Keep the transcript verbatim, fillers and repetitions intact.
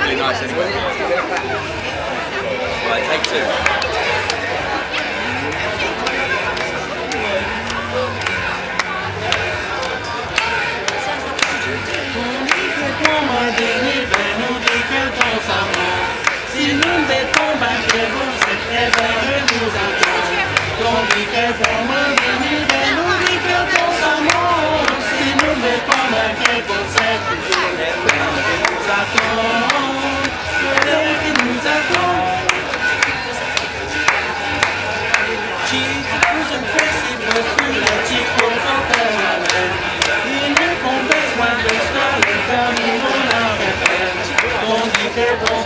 really nice anyway. Right, take two. Si nous étions battus, c'est très bien que nous attendons. Tandis que pour moi, nous dit que ton amour. Si nous étions battus, c'est toujours les plans qui nous attendent. Les qui nous attendent. Cheats, who's impossible, through the cheap goes on parallel. Il ne qu'on besoin de se faire les amis, on a fait. Tandis que